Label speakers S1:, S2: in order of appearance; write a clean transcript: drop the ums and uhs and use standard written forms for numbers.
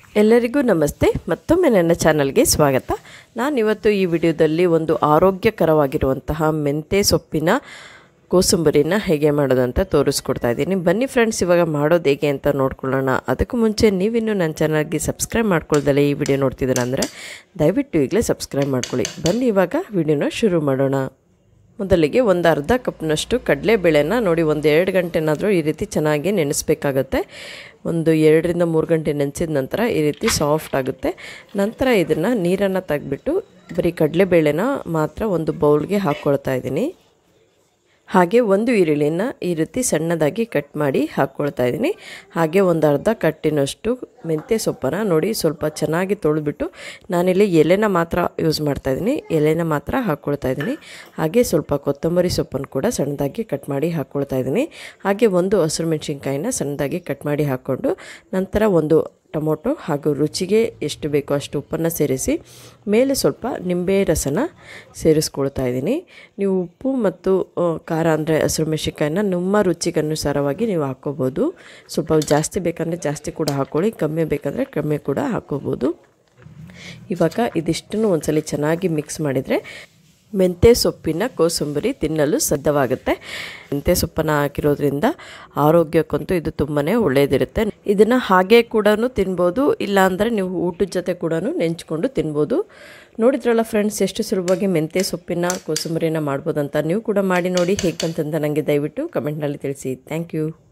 S1: ಎಲ್ಲರಿಗೂ ನಮಸ್ತೆ. ಮತ್ತೊಮ್ಮೆ ನನ್ನ ಚಾನಲ್ಗೆ ಸ್ವಾಗತ. ನಾನಿವತ್ತು ಈ ವಿಡಿಯೋದಲ್ಲಿ ಒಂದು ಆರೋಗ್ಯಕರವಾಗಿರುವಂತಹ ಮೆಂತೆ ಸೊಪ್ಪಿನ ಕೋಸಂಬರಿನ ಹೇಗೆ ಮಾಡೋದು ಅಂತ ತೋರಿಸ್ಕೊಡ್ತಾ ಇದ್ದೀನಿ. ಬನ್ನಿ ಫ್ರೆಂಡ್ಸ್, ಇವಾಗ ಮಾಡೋದು ಹೇಗೆ ಅಂತ ನೋಡ್ಕೊಳ್ಳೋಣ. ಅದಕ್ಕೂ ಮುಂಚೆ ನೀವಿನ್ನೂ ನನ್ನ ಚಾನಲ್ಗೆ ಸಬ್ಸ್ಕ್ರೈಬ್ ಮಾಡ್ಕೊಳ್ದಲ್ಲೇ ಈ ವಿಡಿಯೋ ನೋಡ್ತಿದ್ದೀರ ಅಂದರೆ ದಯವಿಟ್ಟು ಈಗಲೇ ಸಬ್ಸ್ಕ್ರೈಬ್ ಮಾಡ್ಕೊಳ್ಳಿ. ಬನ್ನಿ ಇವಾಗ ವಿಡಿಯೋನ ಶುರು ಮಾಡೋಣ. ಮೊದಲಿಗೆ ಒಂದು ಅರ್ಧ ಕಪ್ನಷ್ಟು ಕಡಲೆಬೇಳೆನ ನೋಡಿ 1-2 ಗಂಟೆನಾದರೂ ಈ ರೀತಿ ಚೆನ್ನಾಗಿ ನೆನೆಸಬೇಕಾಗತ್ತೆ. ಒಂದು 2-3 ಗಂಟೆ ನೆನೆಸಿದ ನಂತರ ಈ ರೀತಿ ಸಾಫ್ಟ್ ಆಗುತ್ತೆ. ನಂತರ ಇದನ್ನು ನೀರನ್ನು ತೆಗೆದ್ಬಿಟ್ಟು ಬರೀ ಕಡಲೆಬೇಳೆನ ಮಾತ್ರ ಒಂದು ಬೌಲ್ಗೆ ಹಾಕ್ಕೊಳ್ತಾ ಇದ್ದೀನಿ. ಹಾಗೆ ಒಂದು ಈರುಳ್ಳಿನ ಈ ರೀತಿ ಸಣ್ಣದಾಗಿ ಕಟ್ ಮಾಡಿ ಹಾಕ್ಕೊಳ್ತಾ ಇದ್ದೀನಿ. ಹಾಗೆ ಒಂದು ಅರ್ಧ ಕಟ್ಟಿನಷ್ಟು ಮೆಂತ್ಯ ಸೊಪ್ಪನ್ನು ನೋಡಿ ಸ್ವಲ್ಪ ಚೆನ್ನಾಗಿ ತೊಳೆದ್ಬಿಟ್ಟು ನಾನಿಲ್ಲಿ ಎಲೆನ ಮಾತ್ರ ಯೂಸ್ ಮಾಡ್ತಾ ಇದ್ದೀನಿ. ಎಲೆನ ಮಾತ್ರ ಹಾಕ್ಕೊಳ್ತಾ ಇದ್ದೀನಿ. ಹಾಗೆ ಸ್ವಲ್ಪ ಕೊತ್ತಂಬರಿ ಸೊಪ್ಪನ್ನು ಕೂಡ ಸಣ್ಣದಾಗಿ ಕಟ್ ಮಾಡಿ ಹಾಕ್ಕೊಳ್ತಾ ಇದ್ದೀನಿ. ಹಾಗೆ ಒಂದು ಹಸಿರು ಮೆಣಸಿನ್ಕಾಯಿನ ಸಣ್ಣದಾಗಿ ಕಟ್ ಮಾಡಿ ಹಾಕ್ಕೊಂಡು ನಂತರ ಒಂದು ಟೊಮೊಟೊ ಹಾಗೂ ರುಚಿಗೆ ಎಷ್ಟು ಬೇಕೋ ಅಷ್ಟು ಉಪ್ಪನ್ನು ಸೇರಿಸಿ ಮೇಲೆ ಸ್ವಲ್ಪ ನಿಂಬೆ ರಸನ ಸೇರಿಸ್ಕೊಳ್ತಾ ಇದ್ದೀನಿ. ನೀವು ಉಪ್ಪು ಮತ್ತು ಖಾರ ಅಂದರೆ ಹಸಿರು ಮೆಣಸಿನ್ಕಾಯಿನ ನಿಮ್ಮ ರುಚಿಗನುಸಾರವಾಗಿ ನೀವು ಹಾಕ್ಕೋಬೋದು. ಸ್ವಲ್ಪ ಜಾಸ್ತಿ ಬೇಕಂದರೆ ಜಾಸ್ತಿ ಕೂಡ ಹಾಕ್ಕೊಳ್ಳಿ, ಕಮ್ಮಿ ಬೇಕಂದರೆ ಕಮ್ಮಿ ಕೂಡ ಹಾಕ್ಕೋಬೋದು. ಇವಾಗ ಇದಿಷ್ಟನ್ನು ಒಂದ್ಸಲಿ ಚೆನ್ನಾಗಿ ಮಿಕ್ಸ್ ಮಾಡಿದರೆ ಮೆಂತ್ಯ ಸೊಪ್ಪಿನ ಕೋಸಂಬರಿ ತಿನ್ನಲು ಸಿದ್ಧವಾಗುತ್ತೆ. ಮೆಂತ್ಯ ಸೊಪ್ಪನ್ನು ಹಾಕಿರೋದ್ರಿಂದ ಆರೋಗ್ಯಕ್ಕಂತೂ ಇದು ತುಂಬಾ ಒಳ್ಳೆಯದಿರುತ್ತೆ. ಇದನ್ನು ಹಾಗೆ ಕೂಡ ತಿನ್ಬೋದು, ಇಲ್ಲಾಂದರೆ ನೀವು ಊಟದ ಜೊತೆ ಕೂಡ ನೆಂಚ್ಕೊಂಡು ತಿನ್ಬೋದು. ನೋಡಿದ್ರಲ್ಲ ಫ್ರೆಂಡ್ಸ್, ಎಷ್ಟು ಸುಲಭವಾಗಿ ಮೆಂತ್ಯ ಸೊಪ್ಪಿನ ಕೋಸಂಬರಿನ ಮಾಡ್ಬೋದಂತ. ನೀವು ಕೂಡ ಮಾಡಿ ನೋಡಿ, ಹೇಗೆ ಬಂತಂತ ನನಗೆ ದಯವಿಟ್ಟು ಕಮೆಂಟ್ನಲ್ಲಿ ತಿಳಿಸಿ. Thank you.